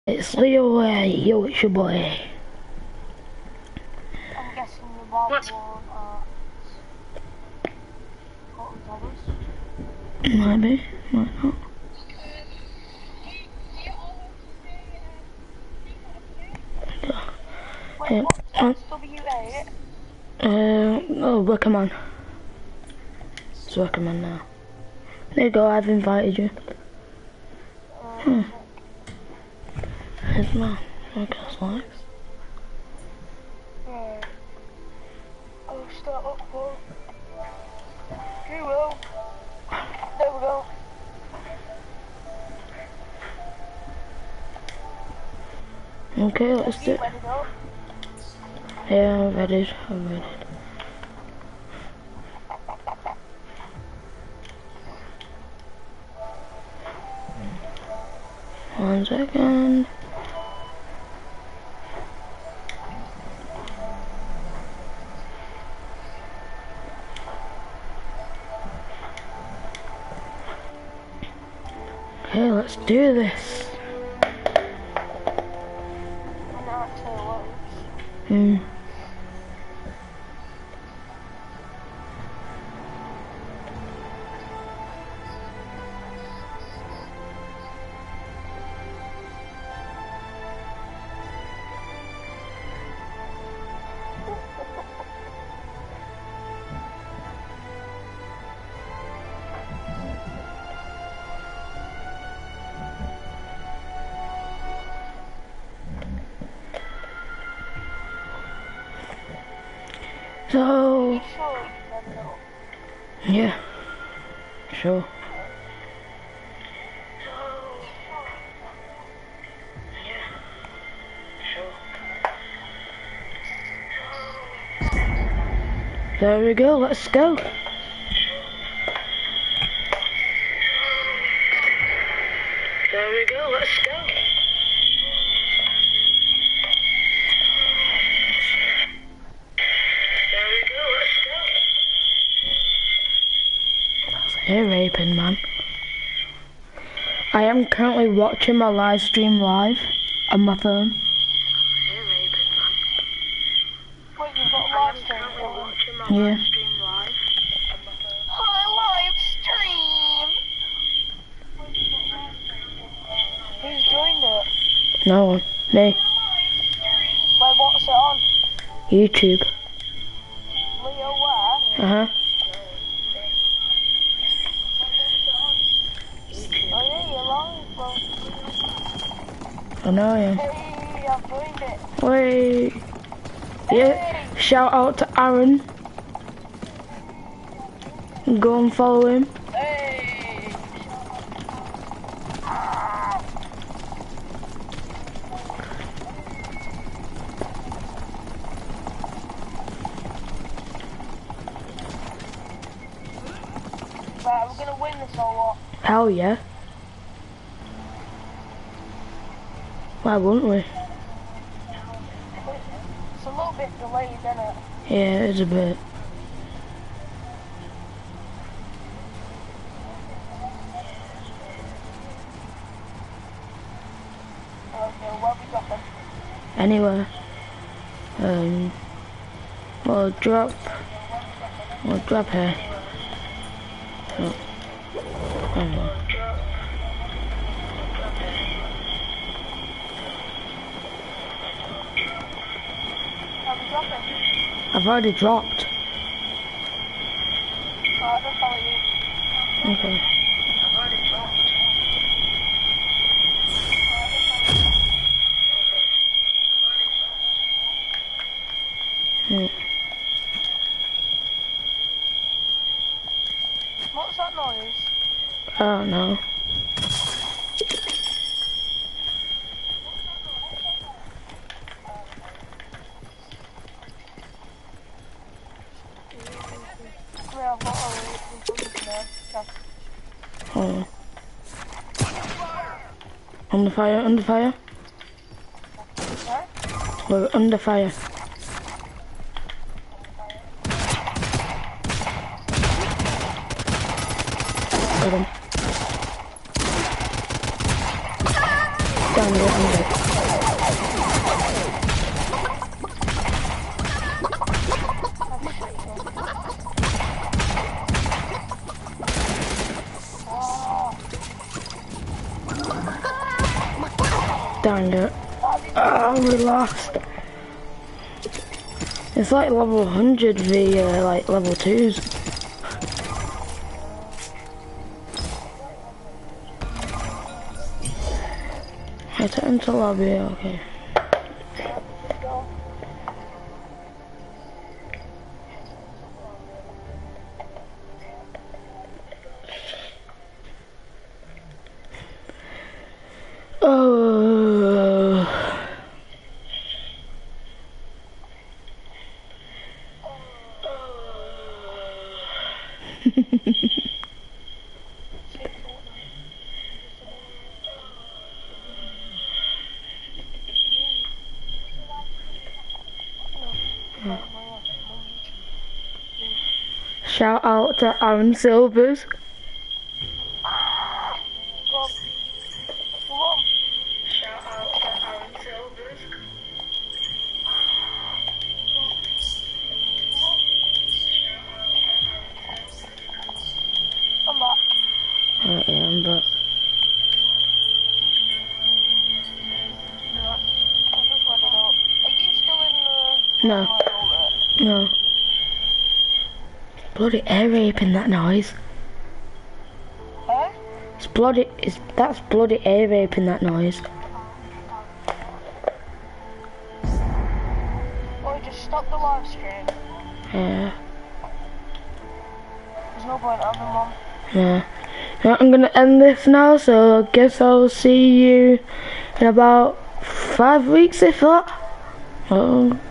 It's Leo, yo, it's your boy. I'm guessing the wild one at Maybe, might not. Wait, what's W8? Oh, recommend. It's recommend now. There you go, I've invited you. Here's my podcast live. Right. I'll start up one. You will. There we go. Okay, let's do it. Yeah, I'm ready. One second. Okay, let's do this. So, yeah, sure. There we go, let's go. There we go, let's go. Hair raping, man. I am currently watching my live stream live on my phone. Hair raping, man. Wait, you've got a live stream? Yeah. Hi, live stream! Who's joined it? No one. Me. Wait, what's it on? YouTube. Leo where? Uh-huh. Oh yeah, you're live, bro. I know I am. Hey, I've joined it. Wait. Yeah, shout out to Arren. Go and follow him. Hey! Right, we're gonna win this or what? Hell yeah. Why wouldn't we? It's a little bit delayed, isn't it? Yeah, it's a bit. Okay, where we dropping? Anywhere. We'll drop here. Oh. I don't know. Are we dropping? I've already dropped. Alright, I'll follow you. Okay. I've already dropped. What's that noise? I don't know. Yeah, I've got a chest. Hold on. Under fire, under fire. Sorry? We're under fire. Got him. Down it, Dang it. Oh, we lost. It's like level 100 v like level 2s. I turn to lobby, okay. Oh. Shout out to Arren Silvers. Shout out to Arren Silvers. I'm back. Alright, yeah, I'm back. Yeah, I just went it up. Are you still in No. No. Bloody air raping that noise. Huh? That's bloody air raping that noise. Or just stop the live stream. Yeah. There's no point having one. Yeah. Now I'm gonna end this now, so I guess I'll see you in about 5 weeks if that. Oh.